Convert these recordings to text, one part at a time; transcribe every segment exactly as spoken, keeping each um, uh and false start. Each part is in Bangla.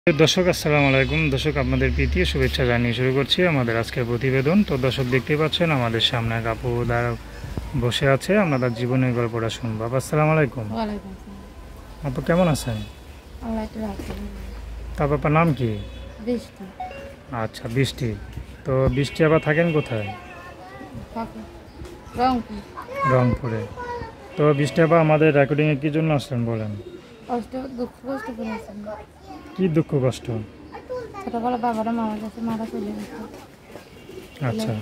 दर्शक আসসালামু আলাইকুম। দর্শক আপনাদের প্রীতি শুভেচ্ছা জানিয়ে শুরু করছি আমাদের আজকের প্রতিবেদন। তো দর্শক দেখতে পাচ্ছেন আমাদের সামনে এক আপু দাঁড়া বসে আছে, আমরা তার জীবনের গল্পটা শুনবো। আপু আসসালামু আলাইকুম। ওয়ালাইকুম আসসালাম। আপু কেমন আছেন? আল্লাহ একটু রাখছে। তার আপনার নাম কি? বৃষ্টি। আচ্ছা বৃষ্টি। তো বৃষ্টি আবার থাকেন কোথায়? থাকে রংপুর। রংপুরে। তো বৃষ্টি আবার আমাদের রেকর্ডিংয়ে কী জন্য আসলেন বলেন? কষ্ট দুঃখ কষ্ট করেছেন। কি দুঃখ কষ্ট? ছোটবেলা বাবারা মারা গেছে, মারা চলে গেছে। আচ্ছা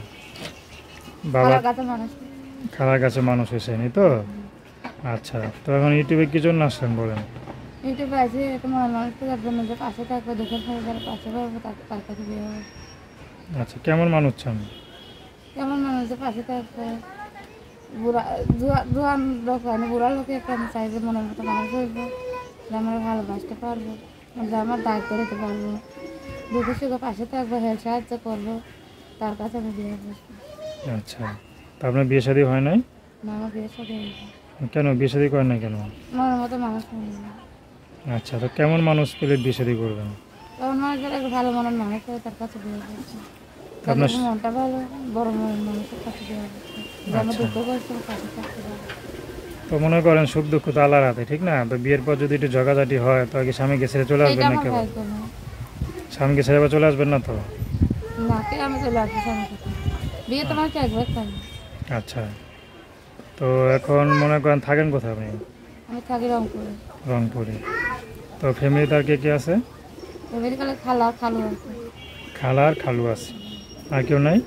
বাবা খালার কাছে মানুষ খালার কাছে মানুষ হয়েছেনি তো? আচ্ছা, তো এখন ইউটিউবে কী জন্য আসলেন বলেন? ইউটিউবে আছে একটা মনের মানুষ তার জন্য যে পাশে থাকবে, দুঃখের সময় যারা পাশে পাবো তাকে তার কাছে বিয়ে হবে। আচ্ছা, কেমন মানুষ চান? কেমন মানুষ যে পাশে থাকবে, বুড়া জোয়ান লোক হয় না, বুড়া লোকে একটা আমি চাই যে মনের মতো মানুষ হইবো, যে আমার ভালোবাসতে পারবো, যে আমার দায়িত্ব নিতে পারবো, দুঃখের সুখে পাশে থাকবো, হেল্প সাহায্য করবো, তার কাছে আমি বিয়ে বসবো। আচ্ছা, তা আপনার বিয়ে শাদী হয় নাই? না, আমার বিয়ে সাথে কেন বিয়ে শাদী করেন না কেন? মনের মতো মানুষ মনে না। আচ্ছা, তো কেমন মানুষ পেলে বিয়ে শাদী করবেন? তখন মানুষের একটা ভালো মনের মানুষ হয়, তার কাছে বিয়ে করছে। আপনার যাদের মনটা ভালো, বড় মনের মানুষের কাছে বিয়ে করছে, যে আমার আচ্ছা। দুঃখ করছে পাশে থাকতে পারে। তো মনে করেন সুখ দুঃখ তো আল্লাহর হাতে, ঠিক না? তো বিয়ের পর যদি একটু ঝগাঝাটি হয় তো আগে স্বামীকে ছেড়ে চলে এইটা আসবেন না আমার কেবল? ভাগ্য না। স্বামীকে ছেড়ে আবার চলে আসবেন না তো? না, কে আমি চলে আসবো স্বামীর কাছে। বিয়ে তো আমার একবার খাই। আচ্ছা, তো এখন মনে করেন থাকেন কোথায় আপনি? আমি থাকি রংপুরে। রংপুরে। তো ফ্যামিলিতে আর কে কে আছে? এবারে কালে খালা খালু আছে। খালা আর খালু আছে, আর কেউ নাই?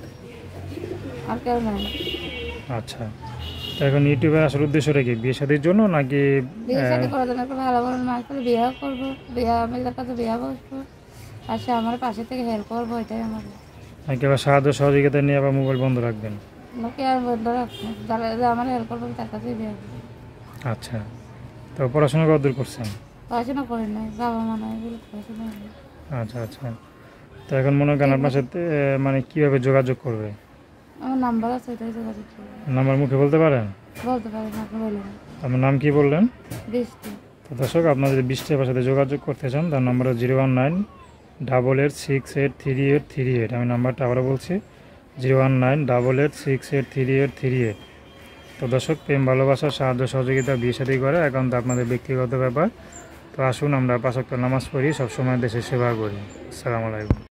আর কেউ নাই। আচ্ছা, তো এখন ইউটিউবে আসার উদ্দেশ্যটা কি বিয়ে শাদীর জন্য নাকি? বিয়ে শাদী করার জন্য একটা ভালো মনের মানুষ পেলে বিয়ে করবো, বিয়ে আমি তার কাছে বিয়ে বসবো, আর সে আমার পাশে থেকে হেল্প করবো, এটাই আমার। নাকি আবার সাহায্য সহযোগিতা নিয়ে আবার মোবাইল বন্ধ রাখবেন? লোকে আর বন্ধ রাখবো, যারা যে আমার হেল্প করবো তার কাছেই বিয়ে করবো। আচ্ছা, তো পড়াশোনা কতদূর করছেন? পড়াশোনা করি নাই, বাবা মা নাই বলে পড়াশোনা করি। আচ্ছা আচ্ছা, তো এখন মনে করেন আপনার সাথে আহ, মানে কীভাবে যোগাযোগ করবে? আমার নাম্বার আছে, ওইটাই যোগাযোগ করবো। নাম্বার মুখে বলতে পারেন? বলতে পারি না, আপনি বললেন। আপনার নাম কি বললেন? বৃষ্টি। তো দর্শক, আপনার যদি বৃষ্টি আপনার সাথে যোগাযোগ করতে চান তার number zero one nine double eight six eight three eight three eight আমি নাম্বারটা আবারও বলছি, zero one nine double eight six eight three eight three eight তো দর্শক, প্রেম ভালোবাসা সাহায্য সহযোগিতা বিয়ে শাদী করে এখন তো আপনাদের ব্যক্তিগত ব্যাপার। তো আসুন আমরা পাঁচ ওয়াক্ত নামাজ পড়ি, সবসময় দেশের সেবা করি। আসসালামু আলাইকুম।